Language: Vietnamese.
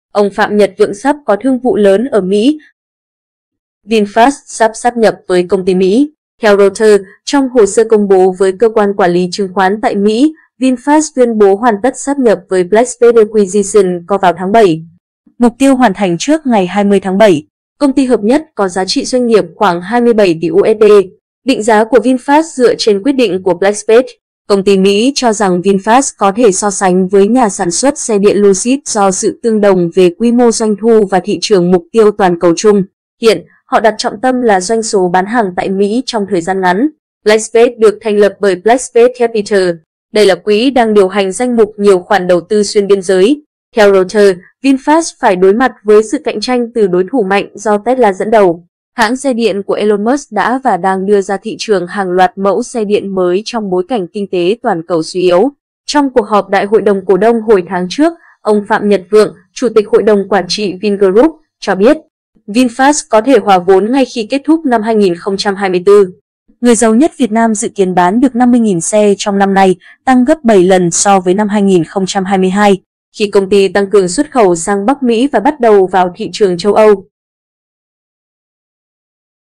Ông Phạm Nhật Vượng sắp có thương vụ lớn ở Mỹ. VinFast sắp sáp nhập với công ty Mỹ. Theo Reuters, trong hồ sơ công bố với cơ quan quản lý chứng khoán tại Mỹ, VinFast tuyên bố hoàn tất sáp nhập với BlackSpace Acquisition có vào tháng 7. Mục tiêu hoàn thành trước ngày 20 tháng 7. Công ty hợp nhất có giá trị doanh nghiệp khoảng 27 tỷ USD. Định giá của VinFast dựa trên quyết định của BlackSpace. Công ty Mỹ cho rằng VinFast có thể so sánh với nhà sản xuất xe điện Lucid do sự tương đồng về quy mô doanh thu và thị trường mục tiêu toàn cầu chung. Hiện, họ đặt trọng tâm là doanh số bán hàng tại Mỹ trong thời gian ngắn. BlackSpace được thành lập bởi BlackSpace Capital. Đây là quỹ đang điều hành danh mục nhiều khoản đầu tư xuyên biên giới. Theo Reuters, VinFast phải đối mặt với sự cạnh tranh từ đối thủ mạnh do Tesla dẫn đầu. Hãng xe điện của Elon Musk đã và đang đưa ra thị trường hàng loạt mẫu xe điện mới trong bối cảnh kinh tế toàn cầu suy yếu. Trong cuộc họp Đại hội đồng cổ đông hồi tháng trước, ông Phạm Nhật Vượng, Chủ tịch Hội đồng Quản trị Vingroup, cho biết VinFast có thể hòa vốn ngay khi kết thúc năm 2024. Người giàu nhất Việt Nam dự kiến bán được 50.000 xe trong năm nay, tăng gấp 7 lần so với năm 2022, khi công ty tăng cường xuất khẩu sang Bắc Mỹ và bắt đầu vào thị trường châu Âu.